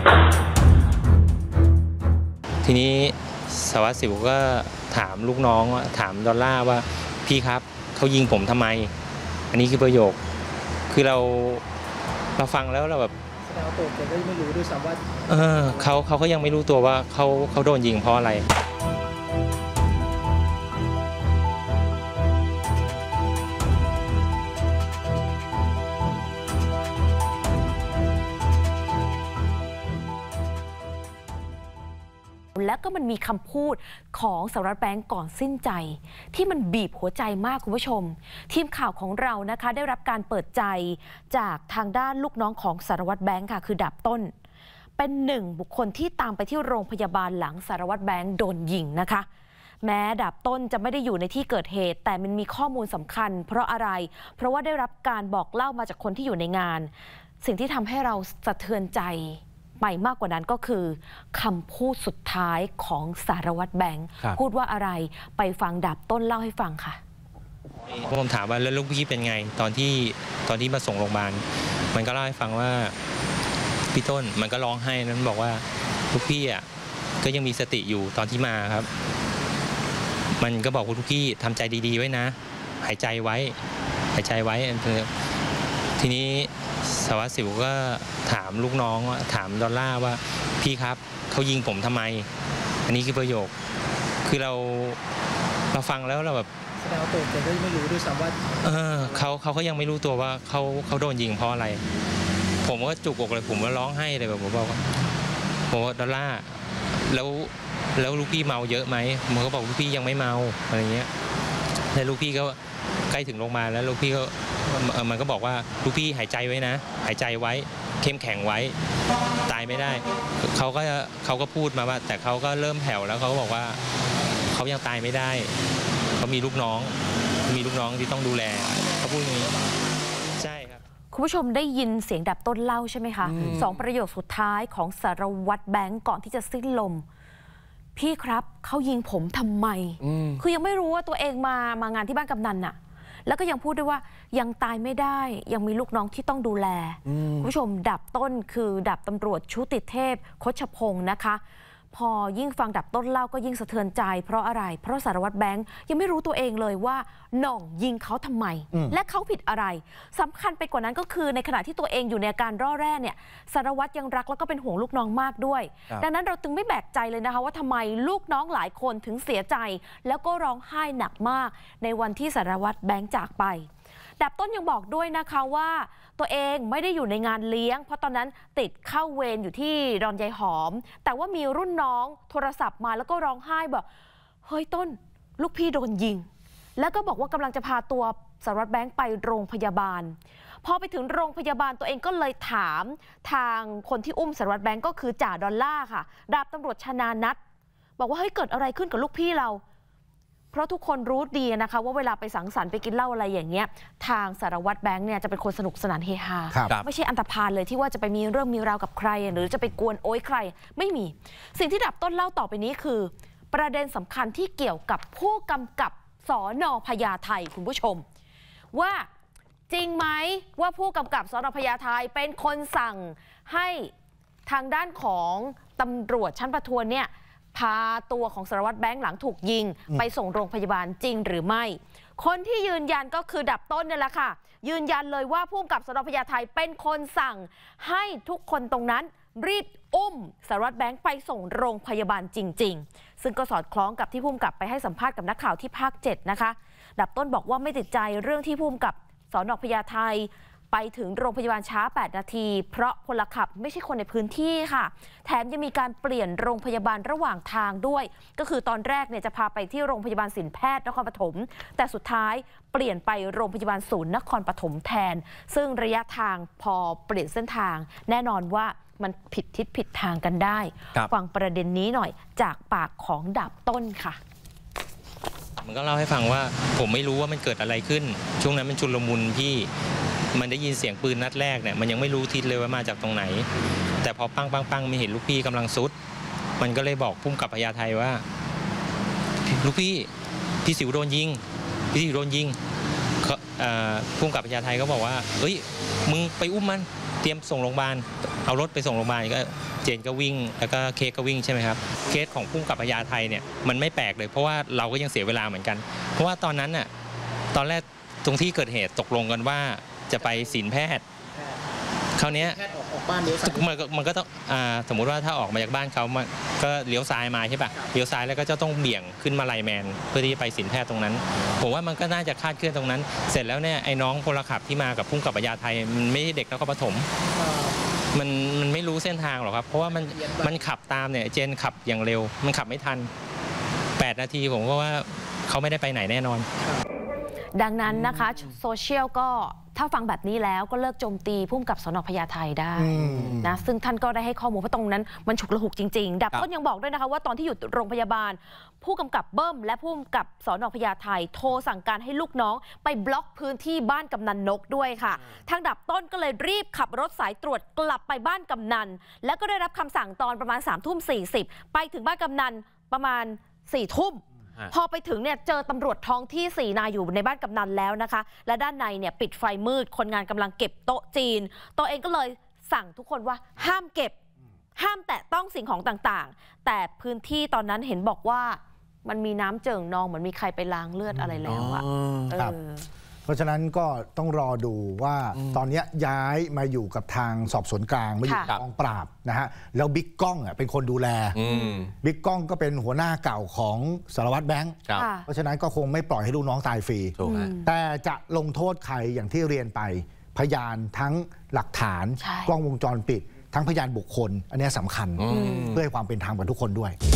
ทีนี้สารวัตรสิวก็ถามลูกน้องถามดอลลาร์ว่าพี่ครับเขายิงผมทำไมอันนี้คือประโยคคือเราฟังแล้วเราแบบแสดงว่าตัวแกก็ไม่รู้ด้วยซ้ำว่าเขาก็ยังไม่รู้ตัวว่าเขาโดนยิงเพราะอะไรแล้วก็มันมีคำพูดของสารวัตรแบงก์ก่อนสิ้นใจที่มันบีบหัวใจมากคุณผู้ชมทีมข่าวของเรานะคะได้รับการเปิดใจจากทางด้านลูกน้องของสารวัตรแบงก์ค่ะคือดาบต้นเป็นหนึ่งบุคคลที่ตามไปที่โรงพยาบาลหลังสารวัตรแบงก์โดนยิงนะคะแม้ดาบต้นจะไม่ได้อยู่ในที่เกิดเหตุแต่มันมีข้อมูลสำคัญเพราะอะไรเพราะว่าได้รับการบอกเล่ามาจากคนที่อยู่ในงานสิ่งที่ทำให้เราสะเทือนใจไปมากกว่านั้นก็คือคำพูดสุดท้ายของสารวัตรแบงค์พูดว่าอะไรไปฟังดาบต้นเล่าให้ฟังค่ะผมถามว่าแล้วลูกพี่เป็นไงตอนที่มาส่งโรงพยาบาลมันก็เล่าให้ฟังว่าพี่ต้นมันก็ร้องไห้นั้นบอกว่าลูกพี่อ่ะก็ยังมีสติอยู่ตอนที่มาครับมันก็บอกว่าลูกพี่ทำใจดีๆไว้นะหายใจไว้ทีนี้สารวัตรสิวก็ถามลูกน้องถามดอลลาร์ว่าพี่ครับเขายิงผมทำไมอันนี้คือประโยคคือเราฟังแล้วเราแบบแสดงว่าตัวแกก็ไม่รู้ด้วยซ้ำว่าเขาก็ยังไม่รู้ตัวว่าเขาโดนยิงเพราะอะไรผมก็จุกอกเลยผมก็ร้องไห้เลยแบบผมบอกว่าดอลลาร์แล้วลูกพี่เมาเยอะไหมมันก็บอกลูกพี่ยังไม่เมาอะไรเงี้ยแล้วลูกพี่ก็ใกล้ถึงโรงพยาบาลแล้วลูกพี่ก็มันก็บอกว่าลูกพี่หายใจไว้นะหายใจไว้เข้มแข็งไว้ตายไม่ได้เขาก็พูดมาว่าแต่เขาก็เริ่มแผ่วแล้วเขาก็บอกว่าเขายังตายไม่ได้เขามีลูกน้องที่ต้องดูแลเขาพูดอย่างนี้ใช่ครับคุณผู้ชมได้ยินเสียงดาบต้นเล่าใช่ไหมคะ2 ประโยคสุดท้ายของสารวัตรแบงก์ก่อนที่จะสิ้นลมพี่ครับเขายิงผมทำไมคือยังไม่รู้ว่าตัวเองมางานที่บ้านกำนันน่ะแล้วก็ยังพูดด้วยว่ายังตายไม่ได้ยังมีลูกน้องที่ต้องดูแลคุณผู้ชมดาบต้นคือดาบตำรวจชุติเทพคชพงศ์นะคะพอยิ่งฟังดาบต้นเล่าก็ยิ่งสะเทือนใจเพราะอะไรเพราะสารวัตรแบงค์ยังไม่รู้ตัวเองเลยว่าหน่องยิงเขาทำไมและเขาผิดอะไรสำคัญไปกว่านั้นก็คือในขณะที่ตัวเองอยู่ในอาการร่อแร่เนี่ยสารวัตรยังรักแล้วก็เป็นห่วงลูกน้องมากด้วยดังนั้นเราจึงไม่แบกใจเลยนะคะว่าทำไมลูกน้องหลายคนถึงเสียใจแล้วก็ร้องไห้หนักมากในวันที่สารวัตรแบงค์จากไปดาบต้นยังบอกด้วยนะคะว่าตัวเองไม่ได้อยู่ในงานเลี้ยงเพราะตอนนั้นติดเข้าเวรอยู่ที่ดอนยายหอมแต่ว่ามีรุ่นน้องโทรศัพท์มาแล้วก็ร้องไห้บอกเฮ้ยต้นลูกพี่โดนยิงแล้วก็บอกว่ากำลังจะพาตัวสารวัตรแบงค์ไปโรงพยาบาลพอไปถึงโรงพยาบาลตัวเองก็เลยถามทางคนที่อุ้มสารวัตรแบงค์ก็คือจ่าดอลลาร์ค่ะดาบตำรวจชนานัทบอกว่าเฮ้ยเกิดอะไรขึ้นกับลูกพี่เราเพราะทุกคนรู้ดีนะคะว่าเวลาไปสังสรรค์ไปกินเหล้าอะไรอย่างเงี้ยทางสารวัตรแบงค์เนี่ยจะเป็นคนสนุกสนานเฮฮาไม่ใช่อันธพาลเลยที่ว่าจะไปมีเรื่องมีราวกับใครหรือจะไปกวนโอยใครไม่มีสิ่งที่ดาบต้นเล่าต่อไปนี้คือประเด็นสำคัญที่เกี่ยวกับผู้กำกับสน.พญาไทคุณผู้ชมว่าจริงไหมว่าผู้กำกับสน.พญาไทเป็นคนสั่งให้ทางด้านของตำรวจชั้นประทวนเนี่ยพาตัวของสารวัตรแบงค์หลังถูกยิงไปส่งโรงพยาบาลจริงหรือไม่คนที่ยืนยันก็คือดาบต้นนี่แหละค่ะยืนยันเลยว่าผู้กำกับสน.พญาไทเป็นคนสั่งให้ทุกคนตรงนั้นรีบอุ้มสารวัตรแบงค์ไปส่งโรงพยาบาลจริงๆซึ่งก็สอดคล้องกับที่ผู้กำกับไปให้สัมภาษณ์กับนักข่าวที่ภาค 7นะคะดาบต้นบอกว่าไม่ติดใจเรื่องที่ผู้กำกับสน.พญาไทไปถึงโรงพยาบาลช้า8 นาทีเพราะพลขับไม่ใช่คนในพื้นที่ค่ะแถมยังมีการเปลี่ยนโรงพยาบาลระหว่างทางด้วยก็คือตอนแรกเนี่ยจะพาไปที่โรงพยาบาลศิลปแพทย์นครปฐมแต่สุดท้ายเปลี่ยนไปโรงพยาบาลศูนย์นครปฐมแทนซึ่งระยะทางพอเปลี่ยนเส้นทางแน่นอนว่ามันผิดทิศผิดทางกันได้ฟังประเด็นนี้หน่อยจากปากของดาบต้นค่ะมันก็เล่าให้ฟังว่าผมไม่รู้ว่ามันเกิดอะไรขึ้นช่วงนั้นมันชุลมุนพี่มันได้ยินเสียงปืนนัดแรกเนี่ยมันยังไม่รู้ทิศเลยว่ามาจากตรงไหนแต่พอปังไม่เห็นลูกพี่กำลังซุดมันก็เลยบอกพุ่มกับพญาไทว่าลูกพี่สิวโดนยิงพุ่มกับพญาไทก็บอกว่าเฮ้ยมึงไปอุ้มมันเตรียมส่งโรงพยาบาลเอารถไปส่งโรงพยาบาลก็เจนก็วิ่งแล้วก็เค้กก็วิ่งใช่ไหมครับเคสของผู้กำกับพญาไทเนี่ยมันไม่แปลกเลยเพราะว่าเราก็ยังเสียเวลาเหมือนกันเพราะว่าตอนนั้นน่ะตอนแรกตรงที่เกิดเหตุตกลงกันว่าจะไปศิลป์แพทย์คราวนี้ออกบ้านเลี้ยวซ้ายมันก็ต้องสมมุติว่าถ้าออกมาจากบ้านเขามันก็เลี้ยวซ้ายมาใช่ป่ะเลี้ยวซ้ายแล้วก็จะต้องเบี่ยงขึ้นมาไลแมนเพื่อที่จะไปศิลป์แพทย์ตรงนั้นผมว่ามันก็น่าจะคาดเคลื่อนตรงนั้นเสร็จแล้วเนี่ยไอ้น้องพลขับที่มากับผู้กำกับพญาไทมันไม่ใช่เด็กนครปฐมมันไม่รู้เส้นทางหรอกครับเพราะว่ามันขับตามเนี่ยเจนขับอย่างเร็วมันขับไม่ทัน8 นาทีผมก็ว่าเขาไม่ได้ไปไหนแน่นอนดังนั้นนะคะโซเชียลก็ถ้าฟังแบบนี้แล้วก็เลิกโจมตีผู้กำกับสน.พญาไทได้นะซึ่งท่านก็ได้ให้ข้อมูลเพราะตรงนั้นมันฉุกละหุกจริงๆดับต้นยังบอกด้วยนะคะว่าตอนที่อยู่โรงพยาบาลผู้กำกับเบิ้มและผู้กำกับสน.พญาไทโทรสั่งการให้ลูกน้องไปบล็อกพื้นที่บ้านกำนันนกด้วยค่ะทางดับต้นก็เลยรีบขับรถสายตรวจกลับไปบ้านกำนันแล้วก็ได้รับคำสั่งตอนประมาณ3:40ไปถึงบ้านกำนันประมาณ4 ทุ่มพอไปถึงเนี่ยเจอตำรวจท้องที่4 นายอยู่ในบ้านกำนันแล้วนะคะและด้านในเนี่ยปิดไฟมืดคนงานกำลังเก็บโต๊ะจีนตัวเองก็เลยสั่งทุกคนว่าห้ามเก็บห้ามแตะต้องสิ่งของต่างๆแต่พื้นที่ตอนนั้นเห็นบอกว่ามันมีน้ำเจิ่งนองเหมือนมีใครไปล้างเลือดอะไรแล้วอะเพราะฉะนั้นก็ต้องรอดูว่าตอนนี้ย้ายมาอยู่กับทางสอบสวนกลางมาอยู่กองปราบนะฮะแล้วบิ๊กก้องเป็นคนดูแลบิ๊กก้องก็เป็นหัวหน้าเก่าของสารวัตรแบงค์เพราะฉะนั้นก็คงไม่ปล่อยให้ลูกน้องตายฟรีแต่จะลงโทษใครอย่างที่เรียนไปพยานทั้งหลักฐานกล้องวงจรปิดทั้งพยานบุคคลอันนี้สำคัญเพื่อให้ความเป็นธรรมกับทุกคนด้วย